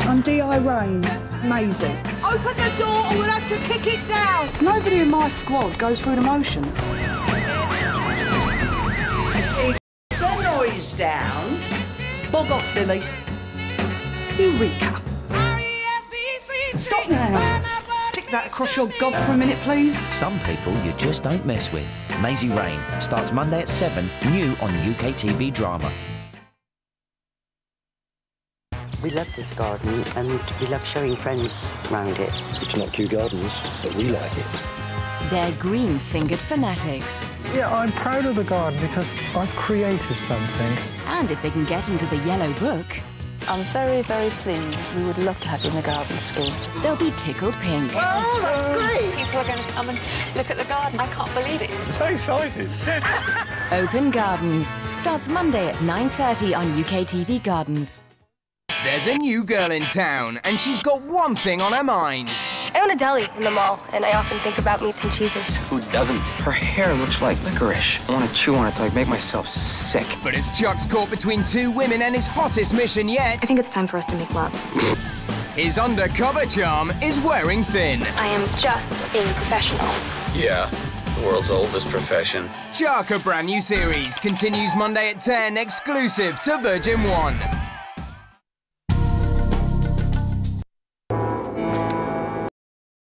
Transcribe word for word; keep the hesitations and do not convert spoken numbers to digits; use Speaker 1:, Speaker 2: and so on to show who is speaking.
Speaker 1: I'm D I Rain. Amazing.
Speaker 2: Open the door or we'll have to kick it down.
Speaker 1: Nobody in my squad goes through the motions.
Speaker 2: Keep the noise down.
Speaker 1: Bog off, Lily. Eureka. Stop now. Stick that across your gob for a minute, please.
Speaker 3: Some people you just don't mess with. Maisie Rain starts Monday at seven, new on U K T V drama.
Speaker 4: We love this garden and we love showing friends around it.
Speaker 5: It's not Kew Gardens, but we like it.
Speaker 6: They're green-fingered fanatics.
Speaker 7: Yeah, I'm proud of the garden because I've created something.
Speaker 6: And if they can get into the Yellow Book,
Speaker 8: I'm very, very pleased. We would love to have you in the garden scheme.
Speaker 6: they'll be tickled pink.
Speaker 2: Oh, that's great.
Speaker 9: People are going to come and look at the garden. I can't believe it.
Speaker 7: I'm so excited.
Speaker 6: Open Gardens starts Monday at nine thirty on U K T V Gardens.
Speaker 10: There's a new girl in town, and she's got one thing on her mind.
Speaker 11: I own a deli in the mall, and I often think about meats and cheeses.
Speaker 12: Who doesn't? Her hair looks like licorice. I want to chew on it till I make myself sick.
Speaker 10: But as Chuck's caught between two women and his hottest mission yet...
Speaker 11: I think it's time for us to make love.
Speaker 10: His undercover charm is wearing thin.
Speaker 11: I am just being professional.
Speaker 5: Yeah, the world's oldest profession.
Speaker 10: Chuck, a brand new series, continues Monday at ten, exclusive to Virgin One.